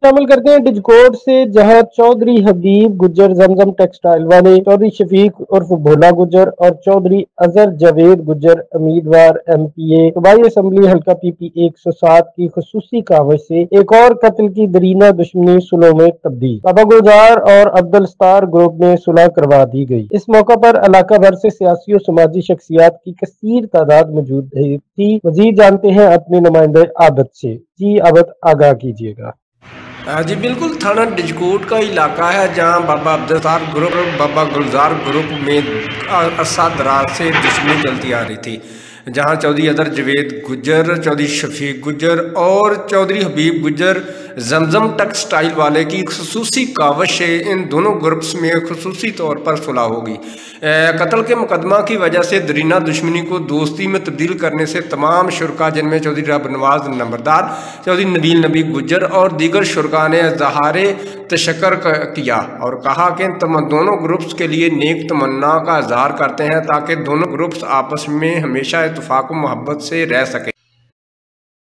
शामिल करते हैं डिजकोट से, जहां चौधरी हबीब गुज्जर जमजम टेक्सटाइल वाले, चौधरी शफीक उर्फ भोला गुज्जर और चौधरी अजहर जावेद गुज्जर उम्मीदवार एमपीए सूबाई असम्बली हल्का पीपी 107 की खुसूसी कावज से एक और कत्ल की दरीना दुश्मनी सुलह में तब्दील। बाबा गुलजार और अब्दुल स्तार ग्रुप में सुलह करवा दी गई। इस मौका पर इलाका भर से सियासी और समाजी शख्सियात की कसीर तादाद मौजूद थी। मजीद जानते हैं अपने नुमाइंदे आबद से। जी आबद, आगाह कीजिएगा। जी बिल्कुल, थाना डिजकोट का इलाका है जहां बाबा अब्दुल ग्रुप और बाबा गुलजार ग्रुप में अरसा दराज से दुश्मनी चलती आ रही थी, जहां चौधरी अजहर जावेद गुज्जर, चौधरी शफीक गुज्जर और चौधरी हबीब गुज्जर जमजम टेक्सटाइल वाले की खसूसी कावश से इन दोनों ग्रुप्स में खसूसी तौर पर सुलह होगी। कत्ल के मुकदमा की वजह से दरीना दुश्मनी को दोस्ती में तब्दील करने से तमाम शुरका, जिनमें चौधरी रब नवाज नंबरदार, चौधरी नबील नबी गुज्जर और दीगर शुरका ने इज़हार तशक्कुर किया और कहा कि दोनों ग्रुप्स के लिए नेक तमन्ना का इज़हार करते हैं ताकि दोनों ग्रुप्स आपस में हमेशा इत्तेफाक व मोहब्बत से रह सकें।